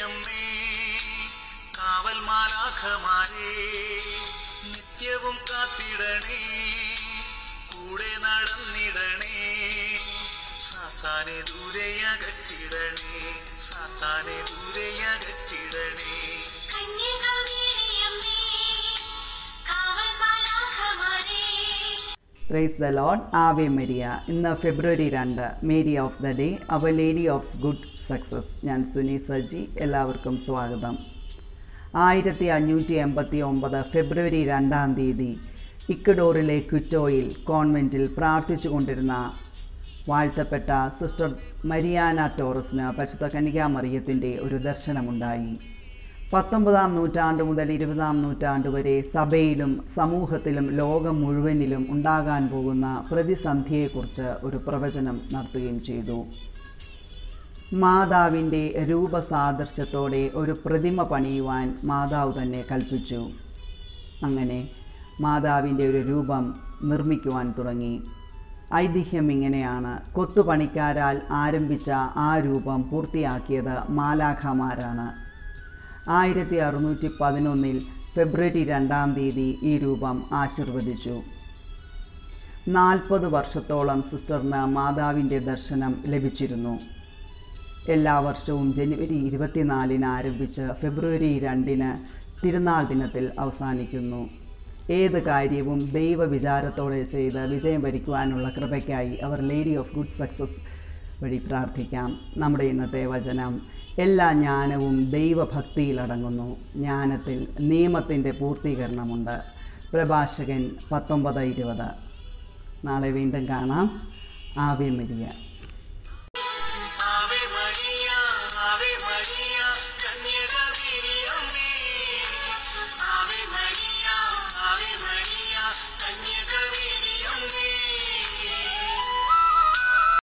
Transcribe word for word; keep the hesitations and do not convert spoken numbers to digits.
അമ്മേ കാവൽ മാലാഖമാരേ നിത്യവും കാത്തിടണേ കൂടെ നടന്നിടണേ സാത്താനെ ദൂരെ അകറ്റിടണേ സാത്താനെ ദൂരെ അകറ്റിടണേ. Praise the lord. Ave Maria. ഇന്ന് ഫെബ്രുവരി രണ്ട്, Mary of the day, our lady of good success. ഞാൻ സുനി സജി. എല്ലാവർക്കും സ്വാഗതം. ആയിരത്തി അഞ്ഞൂറ്റി എൺപത്തി ഒമ്പത് ഫെബ്രുവരി രണ്ടാം തീയതി ഇക്വഡോറിലെ ക്വിറ്റോയിൽ കോൺവെൻറ്റിൽ പ്രാർത്ഥിച്ചു കൊണ്ടിരുന്ന വാഴ്ത്തപ്പെട്ട സിസ്റ്റർ മരിയാന ടോറസിന് പരിശുദ്ധ കന്യകാമറിയത്തിൻ്റെ ഒരു ദർശനമുണ്ടായി. പത്തൊമ്പതാം നൂറ്റാണ്ട് മുതൽ ഇരുപതാം നൂറ്റാണ്ട് വരെ സഭയിലും സമൂഹത്തിലും ലോകം മുഴുവനിലും ഉണ്ടാകാൻ പോകുന്ന പ്രതിസന്ധിയെക്കുറിച്ച് ഒരു പ്രവചനം നടത്തുകയും ചെയ്തു. മാതാവിൻ്റെ രൂപസാദൃശ്യത്തോടെ ഒരു പ്രതിമ പണിയുവാൻ മാതാവ് തന്നെ കൽപ്പിച്ചു. അങ്ങനെ മാതാവിൻ്റെ ഒരു രൂപം നിർമ്മിക്കുവാൻ തുടങ്ങി. ഐതിഹ്യം ഇങ്ങനെയാണ്: കൊത്തുപണിക്കാരാൽ ആരംഭിച്ച ആ രൂപം പൂർത്തിയാക്കിയത് മാലാഖമാരാണ്. ആയിരത്തി അറുന്നൂറ്റി പതിനൊന്നിൽ ഫെബ്രുവരി രണ്ടാം തീയതി ഈ രൂപം ആശീർവദിച്ചു. നാൽപ്പത് വർഷത്തോളം സിസ്റ്ററിന് മാതാവിൻ്റെ ദർശനം ലഭിച്ചിരുന്നു. എല്ലാ വർഷവും ജനുവരി ഇരുപത്തിനാലിന് ആരംഭിച്ച് ഫെബ്രുവരി രണ്ടിന് തിരുനാൾ ദിനത്തിൽ അവസാനിക്കുന്നു. ഏത് കാര്യവും ദൈവവിചാരത്തോടെ ചെയ്ത് വിജയം വരിക്കുവാനുള്ള കൃപയ്ക്കായി our lady of good success വഴി പ്രാർത്ഥിക്കാം. നമ്മുടെ ഇന്നത്തെ വചനം: എല്ലാ ജ്ഞാനവും ദൈവഭക്തിയിലടങ്ങുന്നു, ജ്ഞാനത്തിൽ നിയമത്തിൻ്റെ പൂർത്തീകരണമുണ്ട്. പ്രഭാഷകൻ പത്തൊമ്പത് ഇരുപത്. നാളെ വീണ്ടും കാണാം. Ave Maria.